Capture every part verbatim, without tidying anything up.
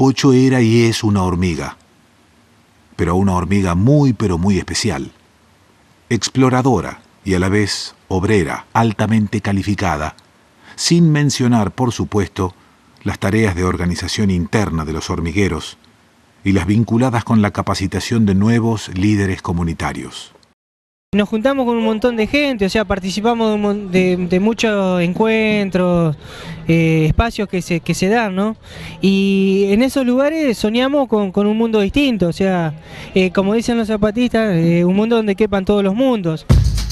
Pocho era y es una hormiga, pero una hormiga muy pero muy especial, exploradora y a la vez obrera, altamente calificada, sin mencionar, por supuesto, las tareas de organización interna de los hormigueros y las vinculadas con la capacitación de nuevos líderes comunitarios. Nos juntamos con un montón de gente, o sea, participamos de, de, de muchos encuentros, eh, espacios que se, que se dan, ¿no? Y en esos lugares soñamos con, con un mundo distinto, o sea, eh, como dicen los zapatistas, eh, un mundo donde quepan todos los mundos.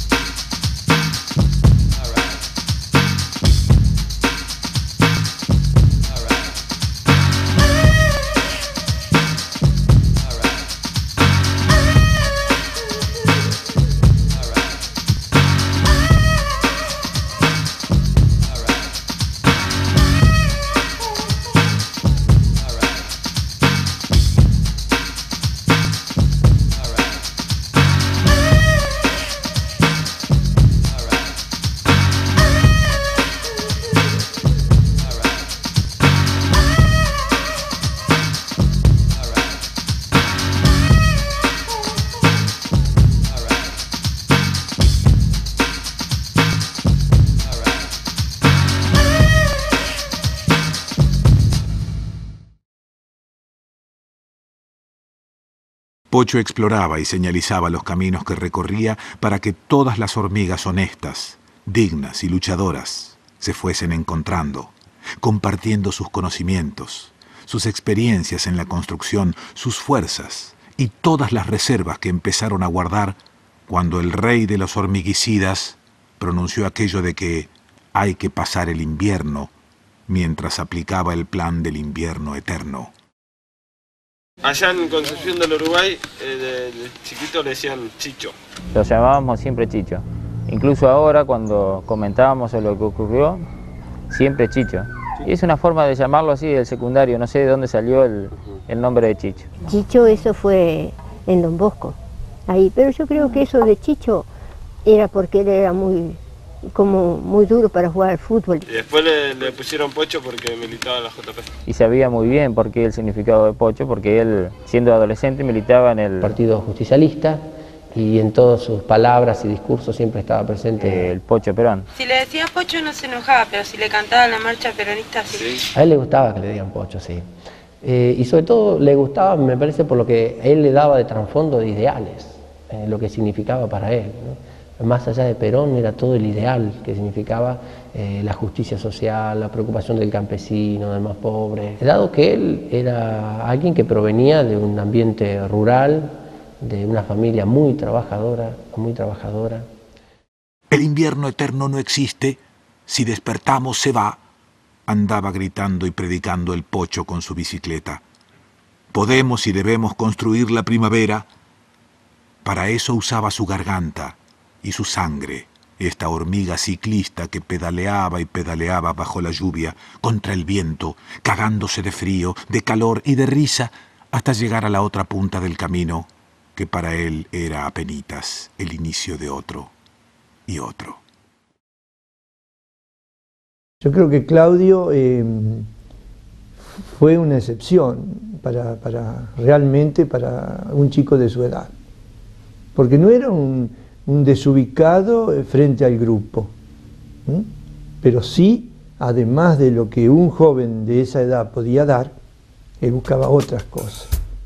Pocho exploraba y señalizaba los caminos que recorría para que todas las hormigas honestas, dignas y luchadoras se fuesen encontrando, compartiendo sus conocimientos, sus experiencias en la construcción, sus fuerzas y todas las reservas que empezaron a guardar cuando el rey de los hormiguicidas pronunció aquello de que hay que pasar el invierno mientras aplicaba el plan del invierno eterno. Allá en Concepción del Uruguay, eh, de, de chiquito le decían Chicho. Lo llamábamos siempre Chicho. Incluso ahora, cuando comentábamos sobre lo que ocurrió, siempre Chicho. Y es una forma de llamarlo así del secundario, no sé de dónde salió el, el nombre de Chicho. Chicho, eso fue en Don Bosco, ahí. Pero yo creo que eso de Chicho era porque él era muy, como muy duro para jugar al fútbol. Y después le, le pusieron Pocho porque militaba en la J P. Y sabía muy bien por qué el significado de Pocho, porque él, siendo adolescente, militaba en el Partido Justicialista y en todas sus palabras y discursos siempre estaba presente eh, el Pocho Perón. Si le decía Pocho no se enojaba, pero si le cantaba la marcha peronista sí. A él le gustaba que le digan Pocho, sí. Eh, y sobre todo le gustaba, me parece, por lo que él le daba de trasfondo de ideales, eh, lo que significaba para él, ¿no? Más allá de Perón era todo el ideal que significaba eh, la justicia social, la preocupación del campesino, del más pobre. Dado que él era alguien que provenía de un ambiente rural, de una familia muy trabajadora, muy trabajadora. El invierno eterno no existe, si despertamos se va, andaba gritando y predicando el Pocho con su bicicleta. Podemos y debemos construir la primavera. Para eso usaba su garganta y su sangre, esta hormiga ciclista que pedaleaba y pedaleaba bajo la lluvia, contra el viento, cagándose de frío, de calor y de risa, hasta llegar a la otra punta del camino, que para él era apenitas el inicio de otro y otro. Yo creo que Claudio eh, fue una excepción para, para realmente para un chico de su edad, porque no era un, un desubicado frente al grupo, ¿sí? Pero sí, además de lo que un joven de esa edad podía dar, él buscaba otras cosas.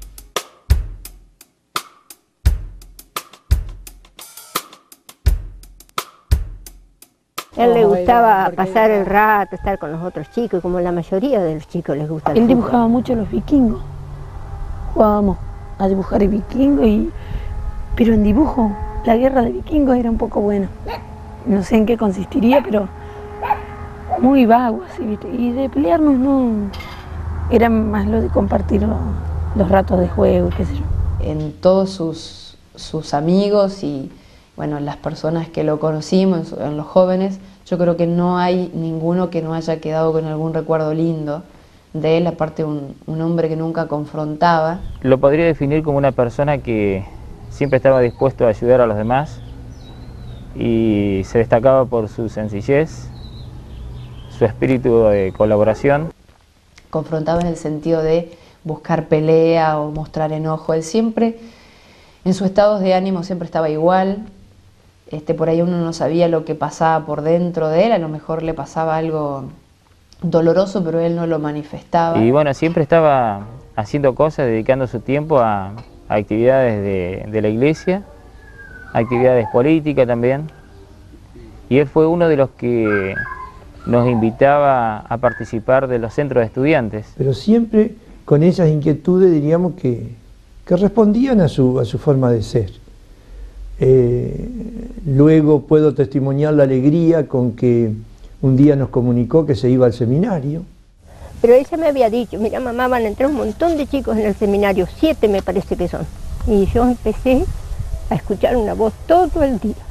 A él le gustaba pasar el rato, estar con los otros chicos, como la mayoría de los chicos les gusta el Él fútbol. dibujaba mucho los vikingos. Jugábamos a dibujar el vikingo, y... pero en dibujo, la guerra de vikingos era un poco buena. No sé en qué consistiría, pero muy vago, así, ¿viste? Y de pelearnos no... Era más lo de compartir los, los ratos de juego, qué sé yo. En todos sus, sus amigos y... bueno, las personas que lo conocimos, en los jóvenes, yo creo que no hay ninguno que no haya quedado con algún recuerdo lindo de él, aparte un, un hombre que nunca confrontaba. Lo podría definir como una persona que siempre estaba dispuesto a ayudar a los demás y se destacaba por su sencillez, su espíritu de colaboración. Confrontaba en el sentido de buscar pelea o mostrar enojo. Él siempre, en sus estados de ánimo, siempre estaba igual. Este, por ahí uno no sabía lo que pasaba por dentro de él, a lo mejor le pasaba algo doloroso, pero él no lo manifestaba. Y bueno, siempre estaba haciendo cosas, dedicando su tiempo a, a actividades de, de la iglesia, actividades políticas también. Y él fue uno de los que nos invitaba a participar de los centros de estudiantes. Pero siempre con esas inquietudes, diríamos, que, que respondían a su, a su forma de ser. Eh, luego puedo testimoniar la alegría con que un día nos comunicó que se iba al seminario. Pero ella me había dicho, mira mamá, van a entrar un montón de chicos en el seminario, siete me parece que son. Y yo empecé a escuchar una voz todo el día.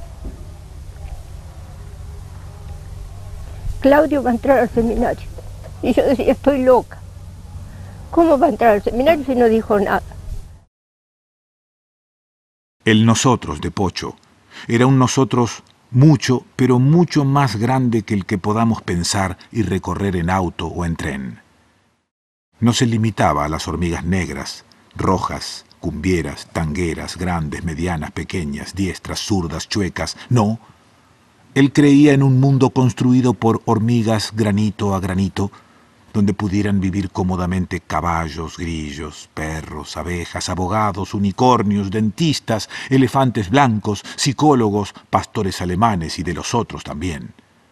Claudio va a entrar al seminario. Y yo decía, estoy loca. ¿Cómo va a entrar al seminario si no dijo nada? El nosotros de Pocho era un nosotros mucho, pero mucho más grande que el que podamos pensar y recorrer en auto o en tren. No se limitaba a las hormigas negras, rojas, cumbieras, tangueras, grandes, medianas, pequeñas, diestras, zurdas, chuecas. No, él creía en un mundo construido por hormigas granito a granito, donde pudieran vivir cómodamente caballos, grillos, perros, abejas, abogados, unicornios, dentistas, elefantes blancos, psicólogos, pastores alemanes y de los otros también.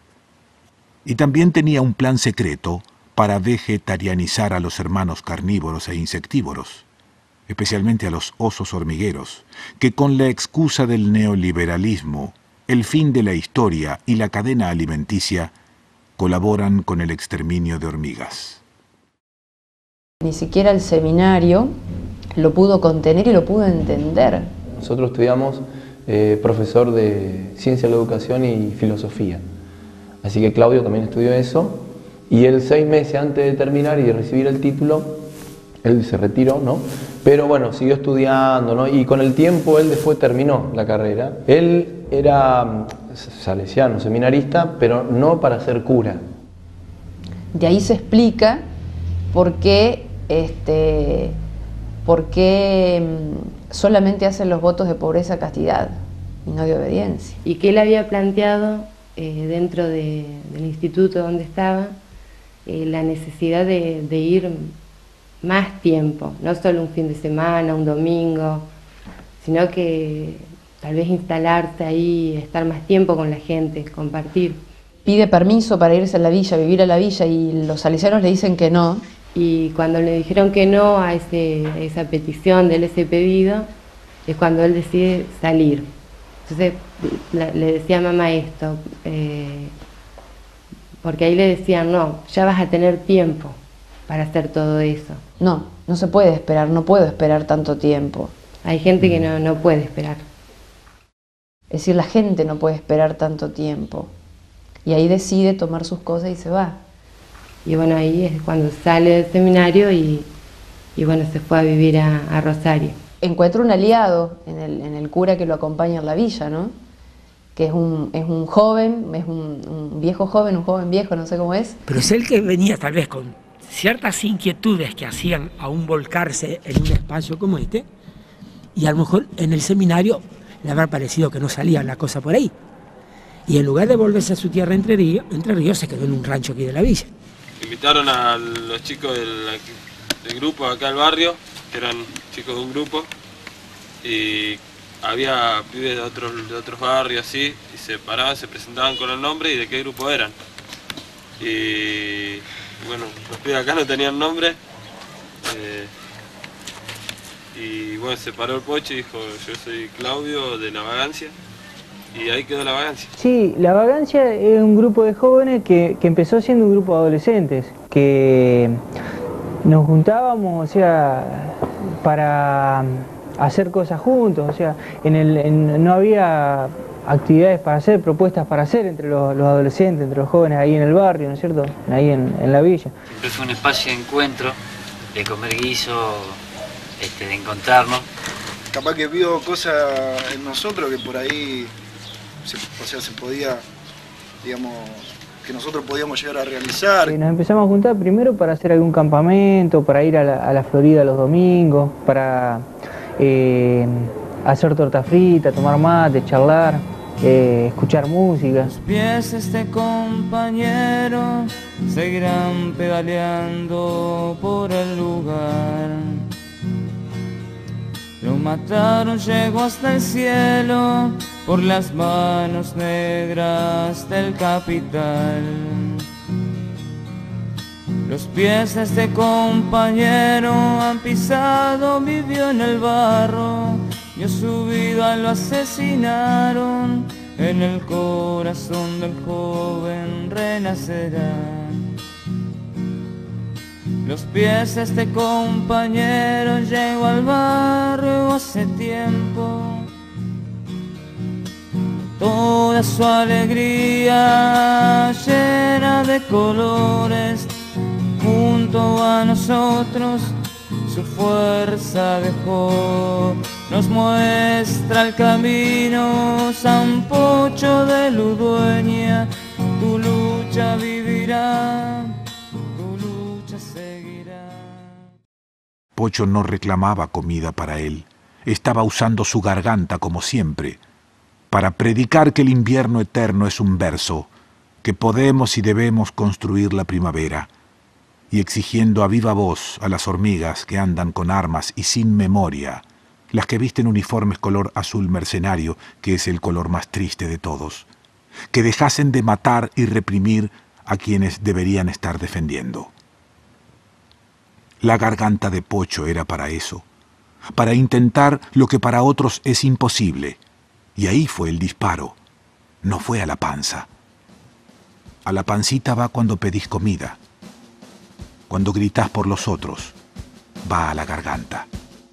Y también tenía un plan secreto para vegetarianizar a los hermanos carnívoros e insectívoros, especialmente a los osos hormigueros, que con la excusa del neoliberalismo, el fin de la historia y la cadena alimenticia colaboran con el exterminio de hormigas. Ni siquiera el seminario lo pudo contener y lo pudo entender. Nosotros estudiamos eh, profesor de Ciencia de la Educación y Filosofía. Así que Claudio también estudió eso. Y él seis meses antes de terminar y de recibir el título, él se retiró, ¿no? Pero bueno, siguió estudiando, ¿no? Y con el tiempo él después terminó la carrera. Él era salesiano, seminarista, pero no para ser cura. De ahí se explica por qué, este, por qué solamente hacen los votos de pobreza, castidad y no de obediencia. Y que él había planteado eh, dentro de, del instituto donde estaba eh, la necesidad de, de ir más tiempo, no solo un fin de semana, un domingo, sino que tal vez instalarse ahí, estar más tiempo con la gente, compartir. Pide permiso para irse a la villa, vivir a la villa, y los salesianos le dicen que no. Y cuando le dijeron que no a, ese, a esa petición de él, ese pedido, es cuando él decide salir. Entonces la, le decía a mamá esto, eh, porque ahí le decían, no, ya vas a tener tiempo para hacer todo eso. No, no se puede esperar, no puedo esperar tanto tiempo. Hay gente que no, no puede esperar. Es decir, la gente no puede esperar tanto tiempo. Y ahí decide tomar sus cosas y se va. Y bueno, ahí es cuando sale del seminario y, y bueno, se fue a vivir a, a Rosario. Encuentra un aliado en el, en el cura que lo acompaña en la villa, ¿no? Que es un, es un joven, es un, un viejo joven, un joven viejo, no sé cómo es. Pero es él que venía tal vez con ciertas inquietudes que hacían aún volcarse en un espacio como este, y a lo mejor en el seminario le habrá parecido que no salía la cosa por ahí. Y en lugar de volverse a su tierra Entre Ríos, Entre Ríos se quedó en un rancho aquí de la villa. Invitaron a los chicos del, del grupo acá al barrio, que eran chicos de un grupo, y había pibes de otros, de otros barrios así, y se paraban, se presentaban con el nombre y de qué grupo eran. Y bueno, los pibes acá no tenían nombre, eh, y bueno, se paró el Pocho y dijo, yo soy Claudio de La Vagancia, y ahí quedó La Vagancia. Sí, La Vagancia es un grupo de jóvenes que, que empezó siendo un grupo de adolescentes, que nos juntábamos, o sea, para hacer cosas juntos, o sea, en el, en, no había actividades para hacer, propuestas para hacer entre los, los adolescentes, entre los jóvenes ahí en el barrio, ¿no es cierto?, ahí en, en la villa. Siempre fue un espacio de encuentro, de comer guiso, este, de encontrarnos. Capaz que vio cosas en nosotros que por ahí, se, o sea, se podía, digamos, que nosotros podíamos llegar a realizar. Nos empezamos a juntar primero para hacer algún campamento, para ir a la, a la Florida los domingos, para eh, hacer torta frita, tomar mate, charlar, eh, escuchar música. Los pies de este compañero seguirán pedaleando por el lugar. Lo mataron, llegó hasta el cielo por las manos negras del capital. Los pies de este compañero han pisado, vivió en el barro, dio su vida, lo asesinaron, en el corazón del joven renacerá. Los pies de este compañero llegó al barrio hace tiempo. Toda su alegría llena de colores, junto a nosotros su fuerza dejó. Nos muestra el camino, San Pocho de Ludueña, tu lucha vivirá. Pocho no reclamaba comida para él. Estaba usando su garganta como siempre, para predicar que el invierno eterno es un verso, que podemos y debemos construir la primavera, y exigiendo a viva voz a las hormigas que andan con armas y sin memoria, las que visten uniformes color azul mercenario, que es el color más triste de todos, que dejasen de matar y reprimir a quienes deberían estar defendiendo. La garganta de Pocho era para eso, para intentar lo que para otros es imposible. Y ahí fue el disparo, no fue a la panza. A la pancita va cuando pedís comida. Cuando gritás por los otros, va a la garganta.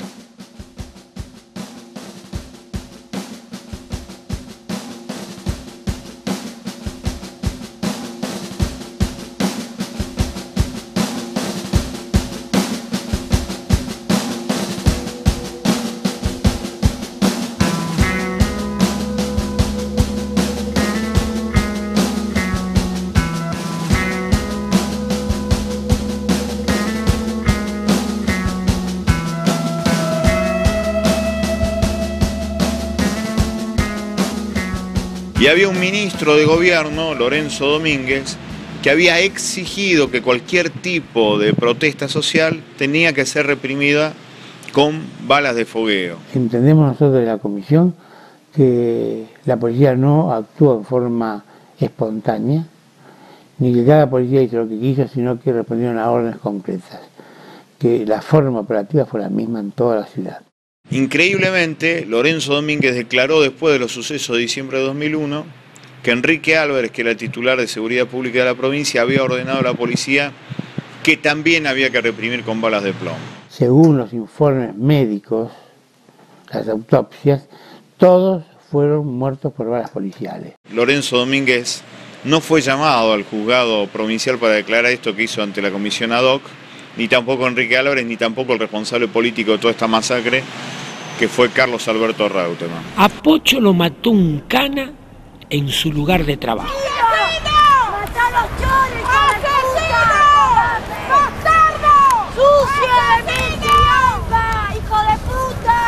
Y había un ministro de gobierno, Lorenzo Domínguez, que había exigido que cualquier tipo de protesta social tenía que ser reprimida con balas de fogueo. Entendemos nosotros de la comisión que la policía no actuó en forma espontánea, ni que cada policía hizo lo que quiso, sino que respondieron a órdenes concretas, que la forma operativa fue la misma en toda la ciudad. Increíblemente, Lorenzo Domínguez declaró después de los sucesos de diciembre de dos mil uno que Enrique Álvarez, que era titular de Seguridad Pública de la provincia, había ordenado a la policía que también había que reprimir con balas de plomo. Según los informes médicos, las autopsias, todos fueron muertos por balas policiales. Lorenzo Domínguez no fue llamado al juzgado provincial para declarar esto que hizo ante la comisión ad hoc, ni tampoco Enrique Álvarez, ni tampoco el responsable político de toda esta masacre, que fue Carlos Alberto Reutemann. A Pocho lo mató un cana en su lugar de trabajo. ¡Matá a los chones, ¡asesino! ¡Bastardo! ¡Sucio de mi trampa, hijo de puta!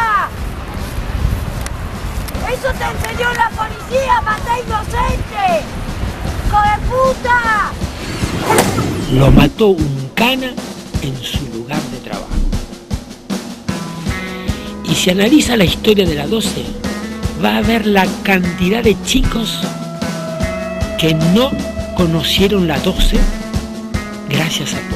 ¡Eso te enseñó la policía, maté inocente! ¡Hijo de puta! Lo mató un cana en su lugar de trabajo. Y si analiza la historia de la doce, va a ver la cantidad de chicos que no conocieron la doce gracias a Pocho.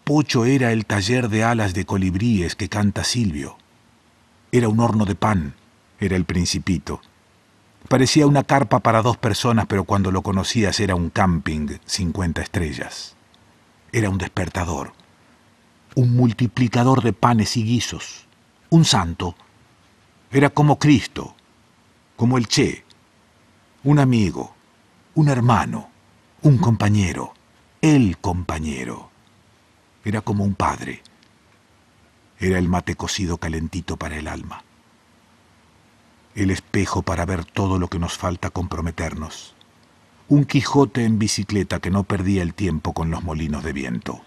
Pocho era el taller de alas de colibríes que canta Silvio. Era un horno de pan, era el Principito. Parecía una carpa para dos personas, pero cuando lo conocías era un camping cincuenta estrellas. Era un despertador, un multiplicador de panes y guisos, un santo. Era como Cristo, como el Che, un amigo, un hermano, un compañero, el compañero. Era como un padre. Era el mate cocido calentito para el alma. El espejo para ver todo lo que nos falta comprometernos. Un Quijote en bicicleta que no perdía el tiempo con los molinos de viento.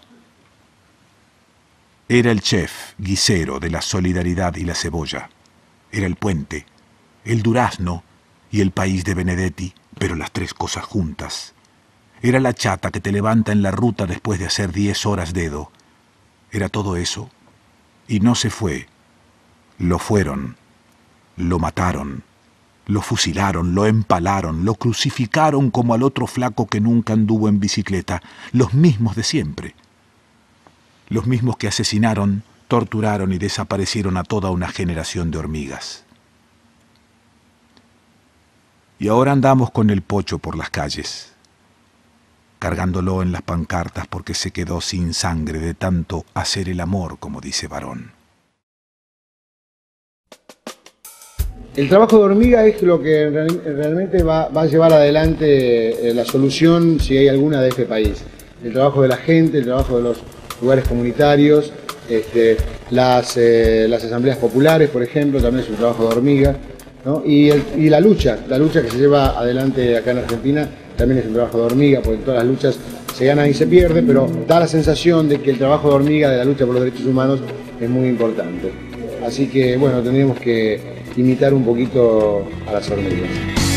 Era el chef guisero de la solidaridad y la cebolla. Era el puente, el durazno y el país de Benedetti, pero las tres cosas juntas. Era la chata que te levanta en la ruta después de hacer diez horas dedo. Era todo eso, y no se fue. Lo fueron, lo mataron, lo fusilaron, lo empalaron, lo crucificaron como al otro flaco que nunca anduvo en bicicleta, los mismos de siempre. Los mismos que asesinaron, torturaron y desaparecieron a toda una generación de hormigas. Y ahora andamos con el Pocho por las calles, cargándolo en las pancartas porque se quedó sin sangre de tanto hacer el amor, como dice Varón. El trabajo de hormiga es lo que realmente va, va a llevar adelante la solución, si hay alguna, de este país. El trabajo de la gente, el trabajo de los lugares comunitarios, este, las, eh, las asambleas populares, por ejemplo, también es un trabajo de hormiga, ¿no? Y, el, y la lucha, la lucha que se lleva adelante acá en Argentina, también es un trabajo de hormiga, porque en todas las luchas se gana y se pierde, pero da la sensación de que el trabajo de hormiga de la lucha por los derechos humanos es muy importante. Así que, bueno, tendríamos que imitar un poquito a las hormigas.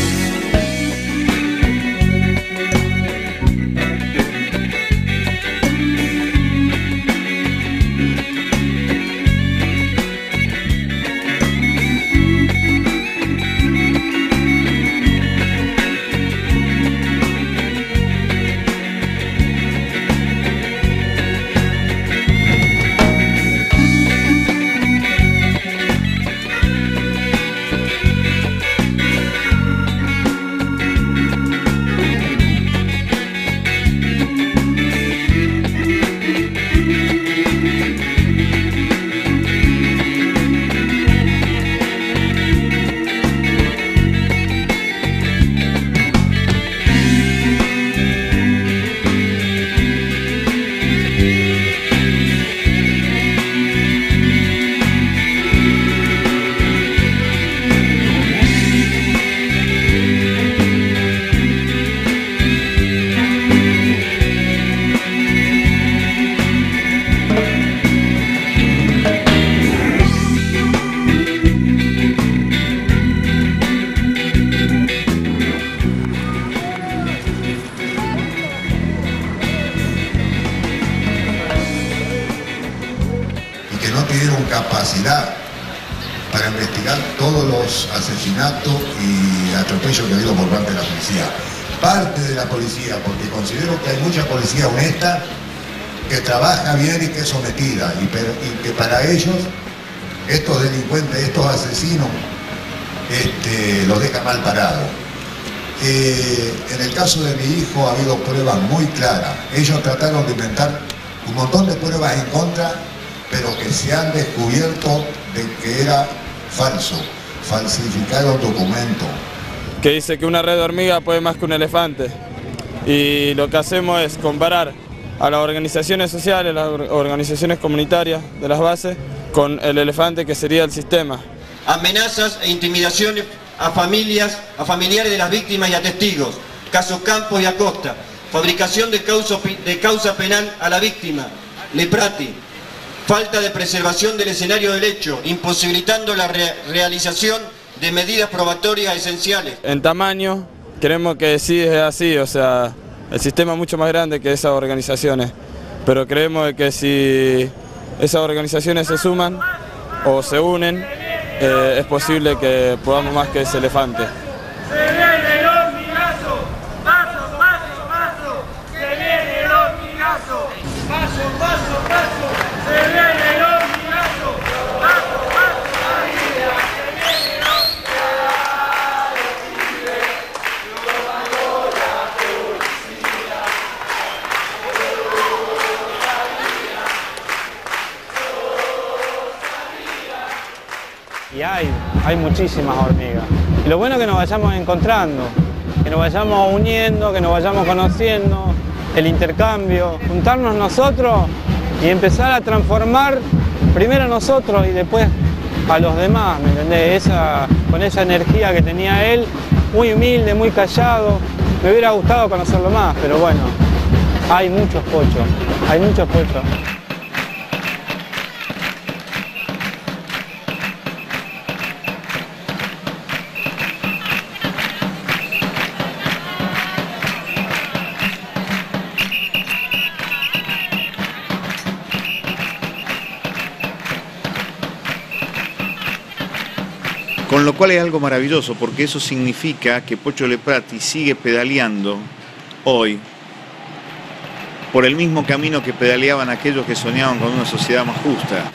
para investigar todos los asesinatos y atropellos que ha habido por parte de la policía. Parte de la policía, porque considero que hay mucha policía honesta que trabaja bien y que es sometida, y, pero, y que para ellos estos delincuentes, estos asesinos, este, los deja mal parados. Eh, en el caso de mi hijo ha habido pruebas muy claras. Ellos trataron de inventar un montón de pruebas en contra, pero que se han descubierto de que era falso, falsificaron documentos. Que dice que una red de hormiga puede más que un elefante. Y lo que hacemos es comparar a las organizaciones sociales, las organizaciones comunitarias de las bases, con el elefante que sería el sistema. Amenazas e intimidaciones a familias, a familiares de las víctimas y a testigos, casos Campos y Acosta, fabricación de causa, de causa penal a la víctima, Lepratti, falta de preservación del escenario del hecho, imposibilitando la re realización de medidas probatorias esenciales. En tamaño, creemos que sí es así, o sea, el sistema es mucho más grande que esas organizaciones, pero creemos que si esas organizaciones se suman o se unen, eh, es posible que podamos más que ese elefante. ¡Se viene el hormigazo! ¡Paso, paso, paso! ¡Se viene el hormigazo! ¡Paso, paso, paso! y hay, hay muchísimas hormigas. Y lo bueno es que nos vayamos encontrando, que nos vayamos uniendo, que nos vayamos conociendo, el intercambio, juntarnos nosotros y empezar a transformar primero a nosotros y después a los demás, ¿me entendés? Esa, con esa energía que tenía él, muy humilde, muy callado. Me hubiera gustado conocerlo más, pero bueno, hay muchos pochos, hay muchos pochos. Con lo cual es algo maravilloso, porque eso significa que Pocho Lepratti sigue pedaleando hoy por el mismo camino que pedaleaban aquellos que soñaban con una sociedad más justa.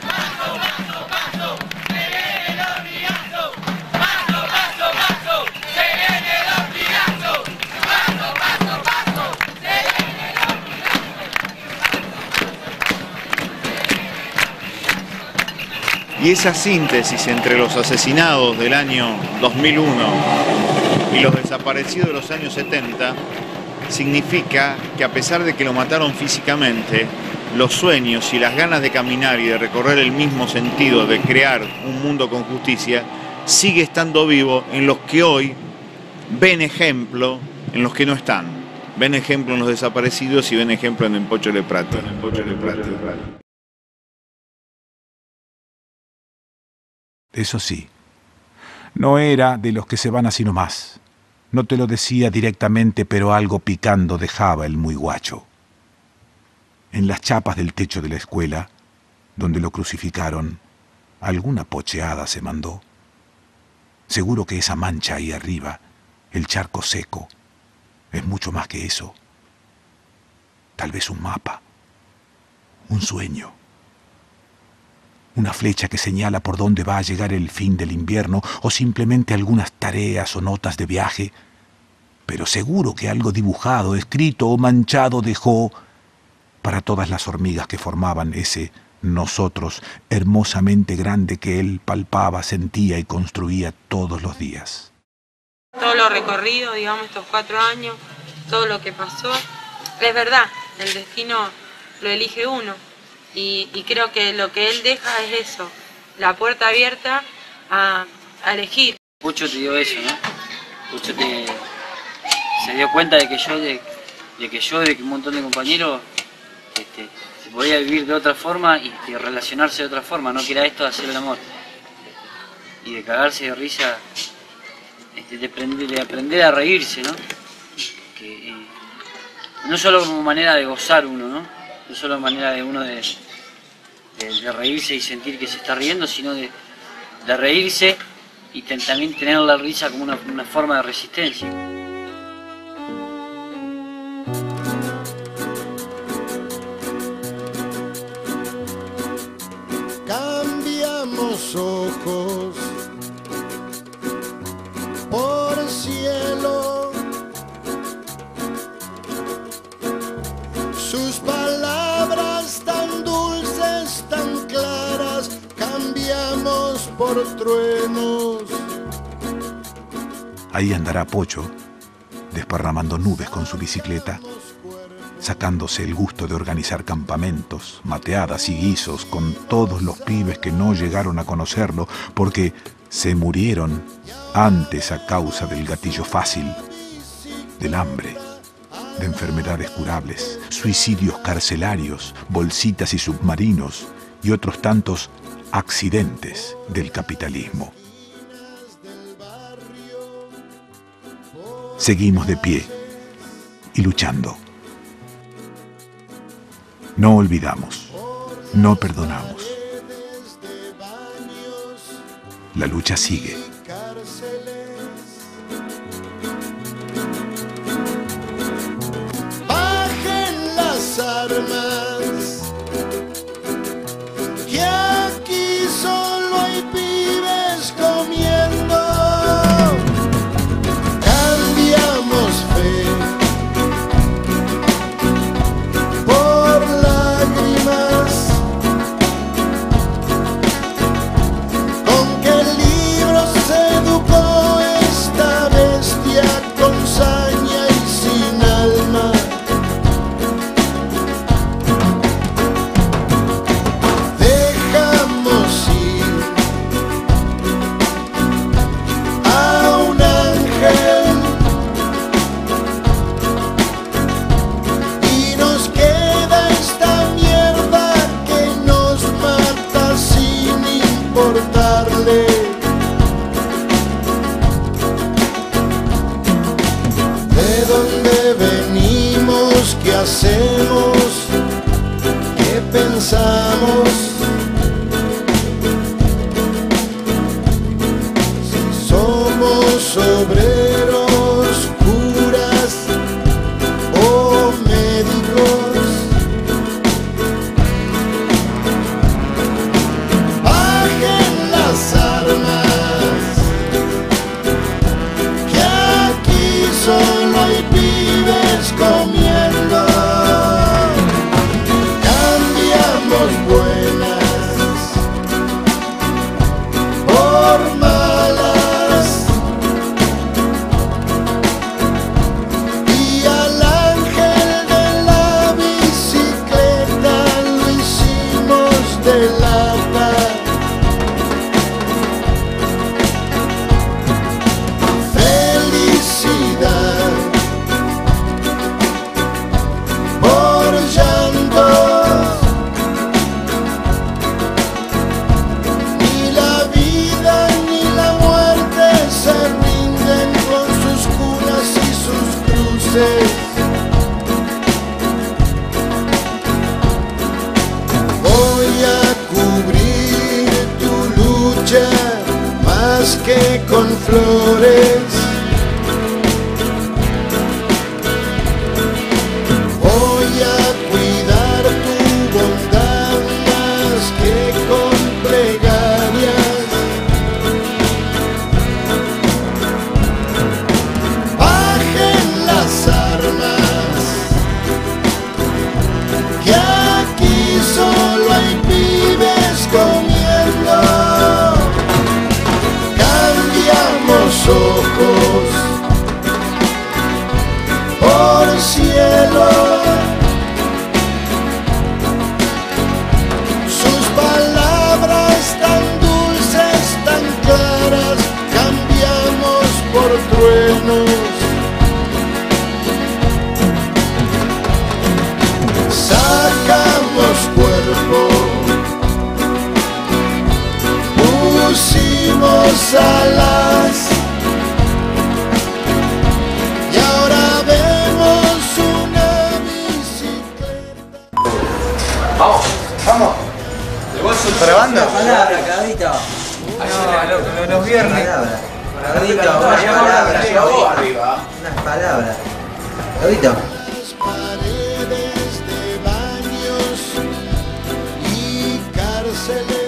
Y esa síntesis entre los asesinados del año dos mil uno y los desaparecidos de los años setenta significa que, a pesar de que lo mataron físicamente, los sueños y las ganas de caminar y de recorrer el mismo sentido de crear un mundo con justicia sigue estando vivo en los que hoy ven ejemplo en los que no están. Ven ejemplo en los desaparecidos y ven ejemplo en el Pocho Lepratti. Eso sí, no era de los que se van así nomás. No te lo decía directamente, pero algo picando dejaba el muy guacho. En las chapas del techo de la escuela, donde lo crucificaron, alguna pocheada se mandó. Seguro que esa mancha ahí arriba, el charco seco, es mucho más que eso. Tal vez un mapa, un sueño. Una flecha que señala por dónde va a llegar el fin del invierno, o simplemente algunas tareas o notas de viaje, pero seguro que algo dibujado, escrito o manchado dejó para todas las hormigas que formaban ese nosotros hermosamente grande que él palpaba, sentía y construía todos los días. Todo lo recorrido, digamos, estos cuatro años, todo lo que pasó, es verdad, el destino lo elige uno. Y, y creo que lo que él deja es eso, la puerta abierta a, a elegir. Pocho te dio eso, ¿no? Pocho te, se dio cuenta de que yo, de, de que yo, de que un montón de compañeros este, se podía vivir de otra forma y, y relacionarse de otra forma, no que era esto de hacer el amor. Y de cagarse de risa, este, de, aprender, de aprender a reírse, ¿no? Que, eh, no solo como manera de gozar uno, ¿no? No solo manera de uno de, de, de reírse y sentir que se está riendo, sino de, de reírse y ten, también tener la risa como una, una forma de resistencia. Cambiamos ojos por cielo, sus palabras tan dulces, tan claras, cambiamos por truenos. Ahí andará Pocho, desparramando nubes con su bicicleta, sacándose el gusto de organizar campamentos, mateadas y guisos con todos los pibes que no llegaron a conocerlo porque se murieron antes a causa del gatillo fácil, del hambre, de enfermedades curables, suicidios carcelarios, bolsitas y submarinos y otros tantos accidentes del capitalismo. Seguimos de pie y luchando. No olvidamos, no perdonamos. La lucha sigue. Bajen las armas, que aquí solo hay pibes comiendo. Cambiamos fe por lágrimas, con que el sabemos qué pensamos. Si somos obreros, curas o médicos. Bajen las armas, que aquí solo hay pibes comiendo. Cambiamos buenas por malas, y al ángel de la bicicleta lo hicimos de lata. Felicidad por llantos, ni la vida ni la muerte se rinden con sus curas y sus cruces. Voy a cubrir tu lucha más que con flores. Voy a cuidar tu bondad más que con plegarias. Bajen las armas, que aquí solo hay pibes comiendo. Cambiamos ojos por cielo. Sus palabras tan dulces, tan claras, cambiamos por truenos. Sacamos cuerpo, pusimos alas, y ahora vemos una bicicleta. Vamos, vamos. ¿Probando? Palabra, Claudito. No, los viernes. Claudito, unas palabras. Unas palabras. Claudito. Paredes de baños y cárceles.